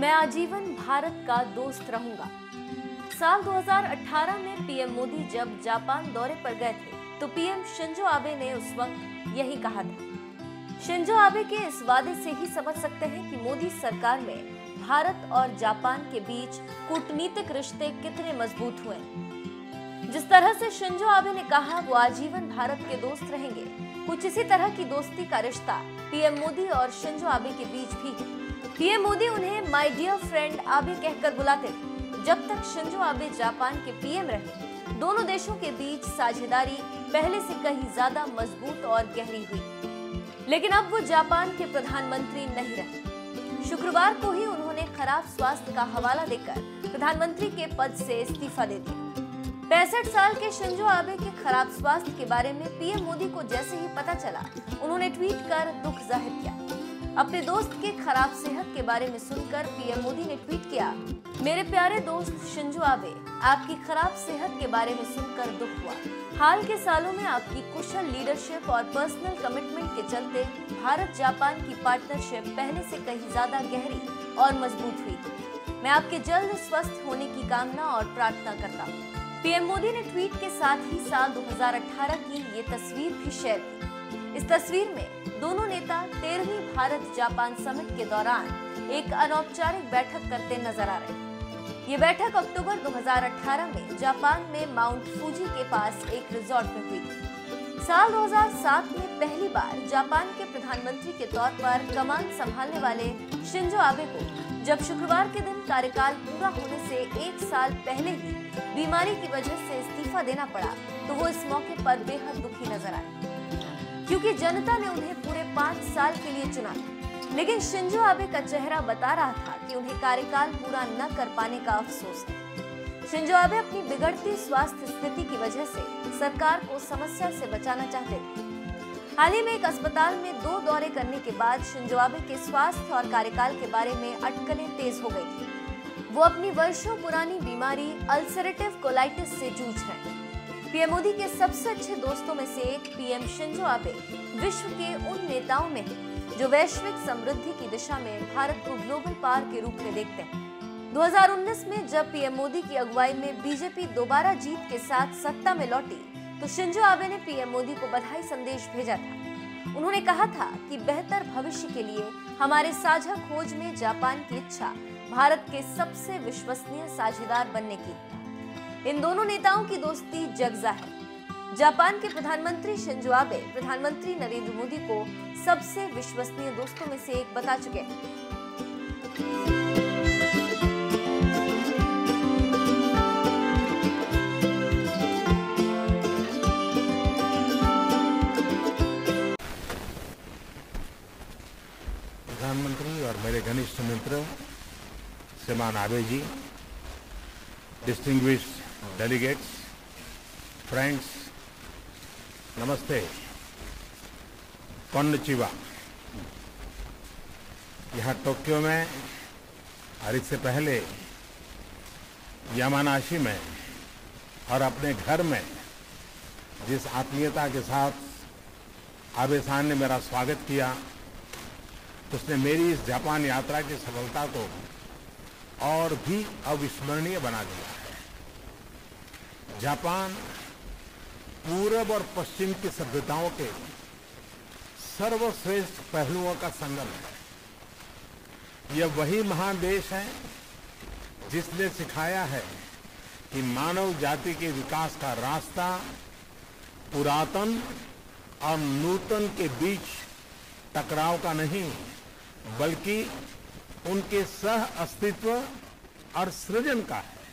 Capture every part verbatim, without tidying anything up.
मैं आजीवन भारत का दोस्त रहूंगा। साल दो हज़ार अठारह में पीएम मोदी जब जापान दौरे पर गए थे तो पीएम शिंजो आबे ने उस वक्त यही कहा था। शिंजो आबे के इस वादे से ही समझ सकते हैं कि मोदी सरकार में भारत और जापान के बीच कूटनीतिक रिश्ते कितने मजबूत हुए। जिस तरह से शिंजो आबे ने कहा वो आजीवन भारत के दोस्त रहेंगे, कुछ इसी तरह की दोस्ती का रिश्ता पीएम मोदी और शिंजो आबे के बीच भी है। पीएम मोदी उन्हें माय डियर फ्रेंड आबे कहकर बुलाते थे। जब तक शिंजो आबे जापान के पीएम रहे, दोनों देशों के बीच साझेदारी पहले से कहीं ज्यादा मजबूत और गहरी हुई। लेकिन अब वो जापान के प्रधानमंत्री नहीं रहे। शुक्रवार को ही उन्होंने खराब स्वास्थ्य का हवाला देकर प्रधानमंत्री के पद से इस्तीफा दे दिया। पैंसठ साल के शिंजो आबे के खराब स्वास्थ्य के बारे में पीएम मोदी को जैसे ही पता चला, उन्होंने ट्वीट कर दुख जाहिर किया। अपने दोस्त के खराब सेहत के बारे में सुनकर पीएम मोदी ने ट्वीट किया, मेरे प्यारे दोस्त शिंजो आबे, आपकी खराब सेहत के बारे में सुनकर दुख हुआ। हाल के सालों में आपकी कुशल लीडरशिप और पर्सनल कमिटमेंट के चलते भारत जापान की पार्टनरशिप पहले से कहीं ज्यादा गहरी और मजबूत हुई। मैं आपके जल्द स्वस्थ होने की कामना और प्रार्थना करता हूँ। पीएम मोदी ने ट्वीट के साथ ही साल दो हज़ार अठारह की ये तस्वीर भी शेयर की। इस तस्वीर में दोनों नेता तेरहवीं भारत जापान समिट के दौरान एक अनौपचारिक बैठक करते नजर आ रहे। ये बैठक अक्टूबर दो हज़ार अठारह में जापान में माउंट फूजी के पास एक रिजॉर्ट में हुई थी। साल दो हज़ार सात में पहली बार जापान के प्रधानमंत्री के तौर पर कमान संभालने वाले शिंजो आबे को जब शुक्रवार के दिन कार्यकाल पूरा होने से एक साल पहले ही बीमारी की वजह से इस्तीफा देना पड़ा, तो वो इस मौके पर बेहद दुखी नजर आए, क्योंकि जनता ने उन्हें पूरे पाँच साल के लिए चुना। लेकिन शिंजो आबे का चेहरा बता रहा था कि उन्हें कार्यकाल पूरा न कर पाने का अफसोस है। शिंजो आबे अपनी बिगड़ती स्वास्थ्य स्थिति की वजह से सरकार को समस्या से बचाना चाहते थे। हाल ही में एक अस्पताल में दो दौरे करने के बाद शिंजो आबे के स्वास्थ्य और कार्यकाल के बारे में अटकलें तेज हो गई थी। वो अपनी वर्षों पुरानी बीमारी अल्सरेटिव कोलाइटिस से जूझ रहे हैं। पीएम मोदी के सबसे अच्छे दोस्तों में से एक पीएम शिंजो आबे विश्व के उन नेताओं में हैं जो वैश्विक समृद्धि की दिशा में भारत को ग्लोबल पावर के रूप में देखते हैं। दो हज़ार उन्नीस में जब पीएम मोदी की अगुवाई में बीजेपी दोबारा जीत के साथ सत्ता में लौटी, तो शिंजो आबे ने पीएम मोदी को बधाई संदेश भेजा था। उन्होंने कहा था कि बेहतर भविष्य के लिए हमारे साझा खोज में जापान की इच्छा भारत के सबसे विश्वसनीय साझेदार बनने की। इन दोनों नेताओं की दोस्ती जगजा है। जापान के प्रधानमंत्री शिंजो आबे प्रधानमंत्री नरेंद्र मोदी को सबसे विश्वसनीय दोस्तों में से एक बता चुके हैं। प्रधानमंत्री और मेरे घनिष्ठ मित्र श्रीमान Abe ji, distinguished delegates, friends, नमस्ते, कोन्निचिवा। यहाँ टोक्यो में और इससे पहले यामानाशी में और अपने घर में जिस आत्मीयता के साथ आबे साहब ने मेरा स्वागत किया, उसने मेरी इस जापान यात्रा की सफलता को और भी अविस्मरणीय बना दिया है। जापान पूरब और पश्चिम की सभ्यताओं के सर्वश्रेष्ठ पहलुओं का संगम है। यह वही महान देश है जिसने सिखाया है कि मानव जाति के विकास का रास्ता पुरातन और नूतन के बीच टकराव का नहीं, बल्कि उनके सह अस्तित्व और सृजन का है।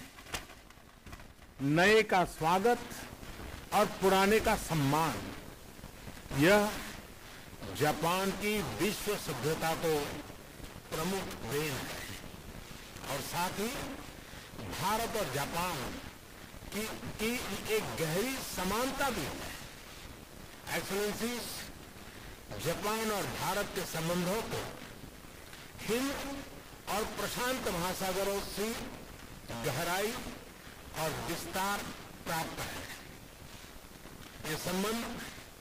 नए का स्वागत और पुराने का सम्मान, यह जापान की विश्व सभ्यता को प्रमुख देन है। और साथ ही भारत और जापान की, की एक गहरी समानता भी है। एक्सलेंसीज, जापान और भारत के संबंधों को हिंद और प्रशांत महासागरों से गहराई और विस्तार प्राप्त है। ये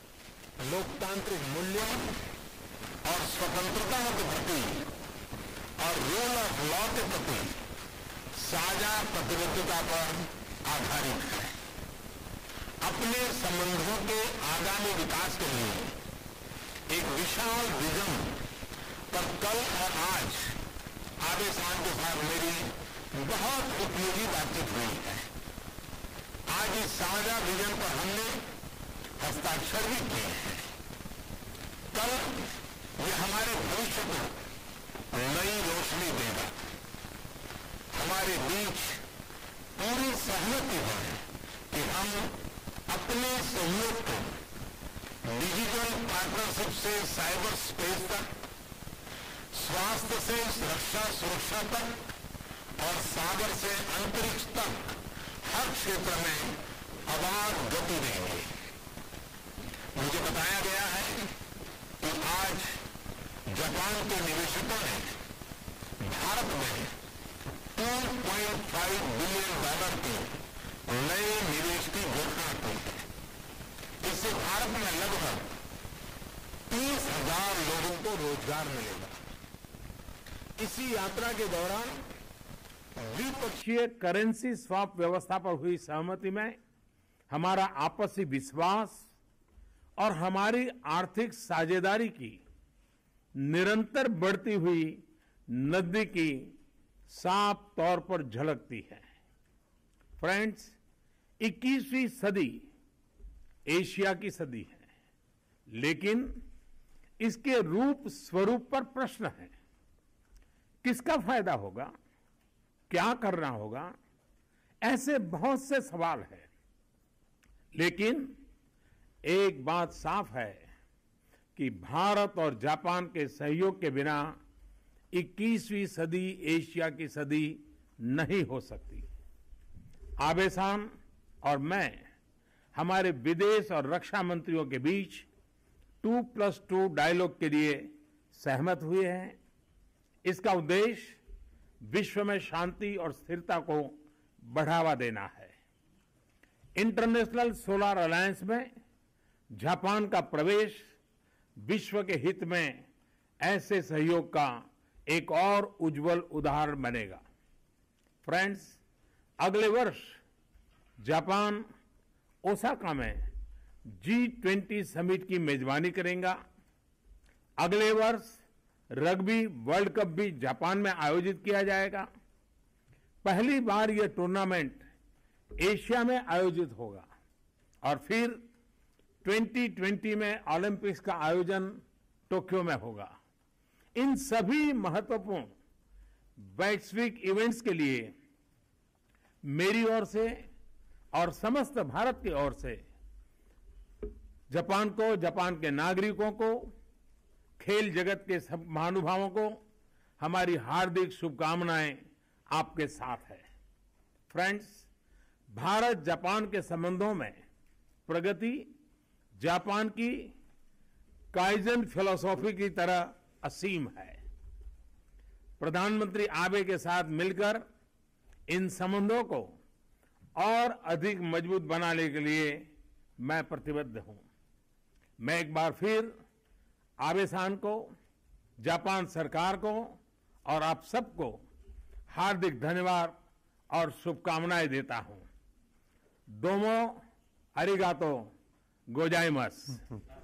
संबंध लोकतांत्रिक मूल्यों और स्वतंत्रता के प्रति और रूल ऑफ लॉ के प्रति साझा प्रतिबद्धता पर आधारित है। अपने संबंधों के आगामी विकास के लिए एक विशाल विजन पर कल और आज आबे खान के साथ मेरी बहुत उपयोगी बातचीत हुई है। आज इस साझा विजन पर हमने हस्ताक्षर भी किए हैं। कल ये हमारे भविष्य को नई रोशनी देगा। हमारे बीच पूरी सहमति है कि हम अपने सहयोग को डिजिटल पार्टनरशिप से साइबर स्पेस तक, स्वास्थ्य से रक्षा सुरक्षा तक और सागर से अंतरिक्ष तक हर क्षेत्र में अबाध गति देंगे। मुझे बताया गया है कि आज जापान के निवेशकों ने भारत में दो पॉइंट पाँच बिलियन डॉलर के नए निवेश की घोषणा की है। इससे भारत में लगभग तीस हजार लोगों को रोजगार मिलेगा। इसी यात्रा के दौरान द्विपक्षीय करेंसी स्वैप व्यवस्था पर हुई सहमति में हमारा आपसी विश्वास और हमारी आर्थिक साझेदारी की निरंतर बढ़ती हुई नजदीकी साफ तौर पर झलकती है। फ्रेंड्स, इक्कीसवीं सदी एशिया की सदी है, लेकिन इसके रूप स्वरूप पर प्रश्न है। किसका फायदा होगा, क्या करना होगा, ऐसे बहुत से सवाल हैं। लेकिन एक बात साफ है कि भारत और जापान के सहयोग के बिना इक्कीसवीं सदी एशिया की सदी नहीं हो सकती। आबे सान और मैं हमारे विदेश और रक्षा मंत्रियों के बीच टू प्लस टू डायलॉग के लिए सहमत हुए हैं। इसका उद्देश्य विश्व में शांति और स्थिरता को बढ़ावा देना है। इंटरनेशनल सोलर अलायंस में जापान का प्रवेश विश्व के हित में ऐसे सहयोग का एक और उज्जवल उदाहरण बनेगा। फ्रेंड्स, अगले वर्ष जापान ओसाका में जी ट्वेंटी समिट की मेजबानी करेगा। अगले वर्ष रग्बी वर्ल्ड कप भी जापान में आयोजित किया जाएगा। पहली बार यह टूर्नामेंट एशिया में आयोजित होगा और फिर ट्वेंटी ट्वेंटी में ओलंपिक्स का आयोजन टोक्यो में होगा। इन सभी महत्वपूर्ण वैश्विक इवेंट्स के लिए मेरी ओर से और समस्त भारत की ओर से जापान को, जापान के नागरिकों को, खेल जगत के सब महानुभावों को हमारी हार्दिक शुभकामनाएं आपके साथ है। फ्रेंड्स, भारत जापान के संबंधों में प्रगति जापान की काइजन फिलॉसफी की तरह असीम है। प्रधानमंत्री आबे के साथ मिलकर इन संबंधों को और अधिक मजबूत बनाने के लिए मैं प्रतिबद्ध हूं। मैं एक बार फिर आबे सान को, जापान सरकार को और आप सबको हार्दिक धन्यवाद और शुभकामनाएं देता हूं। दोमो अरिगातो गोजाइमस।